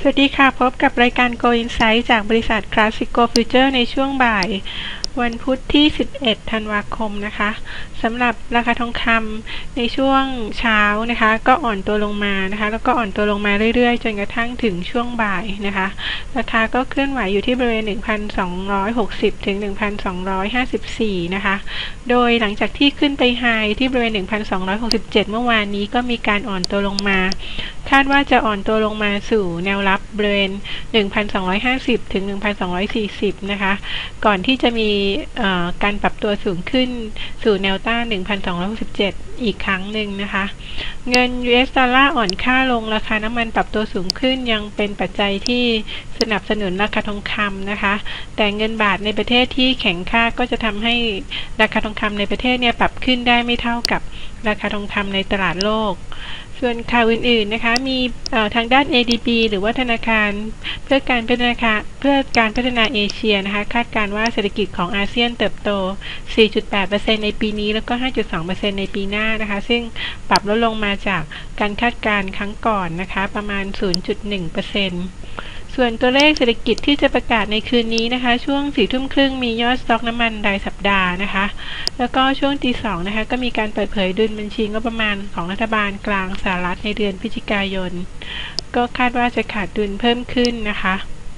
สวัสดีค่ะพบกับรายการ Go Insight จากบริษัท Classico Future ในช่วงบ่ายวันพุธที่ 11 ธันวาคมนะคะสำหรับราคาทองคำในช่วงเช้านะคะก็อ่อนตัวลงมานะคะแล้วก็อ่อนตัวลงมาเรื่อยๆจนกระทั่งถึงช่วงบ่ายนะคะราคาก็เคลื่อนไหวอยู่ที่บริเวณ 1,260 ถึง 1,254 นะคะโดยหลังจากที่ขึ้นไปไฮที่บริเวณ 1,267 เมื่อวานนี้ก็มีการอ่อนตัวลงมาคาดว่าจะอ่อนตัวลงมาสู่แนวรับบริเวณ 1,250 ถึง 1,240 นะคะก่อนที่จะมีการปรับตัวสูงขึ้นสู่แนวต้าน 1,267 อีกครั้งหนึ่งนะคะเงิน US ดอลลาร์อ่อนค่าลงราคาน้ำมันปรับตัวสูงขึ้นยังเป็นปัจจัยที่สนับสนุนราคาทองคำนะคะแต่เงินบาทในประเทศที่แข็งค่าก็จะทำให้ราคาทองคำในประเทศเนี่ยปรับขึ้นได้ไม่เท่ากับราคาทองคำในตลาดโลกส่วนข่าวอื่นๆนะคะมีทางด้าน ADB หรือว่าธนาคารเพื่อการพัฒนาเอเชียนะคะคาดการณ์ว่าเศรษฐกิจของอาเซียนเติบโต 4.8% ในปีนี้แล้วก็ 5.2% ในปีหน้านะคะซึ่งปรับลดลงมาจากการคาดการณ์ครั้งก่อนนะคะประมาณ 0.1%ส่วนตัวเลขเศรษฐกิจที่จะประกาศในคืนนี้นะคะช่วง 4:30 มียอดสต็อกน้ำมันรายสัปดาห์นะคะแล้วก็ช่วง 2:00 นะคะก็มีการเปิดเผยดุลบัญชีงบประมาณของรัฐบาลกลางสหรัฐในเดือนพฤศจิกายนก็คาดว่าจะขาดดุลเพิ่มขึ้นนะคะ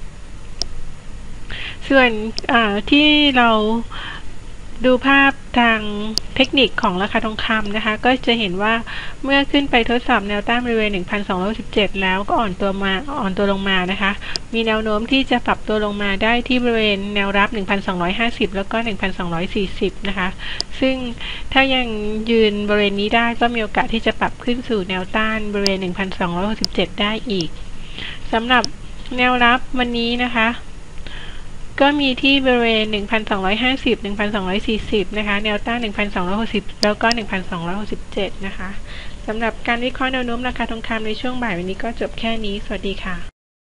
ส่วนที่เราดูภาพทางเทคนิคของราคาทองคำนะคะก็จะเห็นว่าเมื่อขึ้นไปทดสอบแนวต้านบริเวณ 1,217 แล้วก็อ่อนตัวลงมานะคะมีแนวโน้มที่จะปรับตัวลงมาได้ที่บริเวณแนวรับ 1,250 แล้วก็ 1,240 นะคะซึ่งถ้ายังยืนบริเวณนี้ได้ก็มีโอกาสที่จะปรับขึ้นสู่แนวต้านบริเวณ 1,267 ได้อีกสำหรับแนวรับวันนี้นะคะก็มีที่บริเวณ 1,250 1,240 นะคะแนวต้าน 1,260 แล้วก็ 1,267 นะคะสำหรับการวิเคราะห์แนวโน้มราคาทองคำในช่วงบ่ายวันนี้ก็จบแค่นี้สวัสดีค่ะ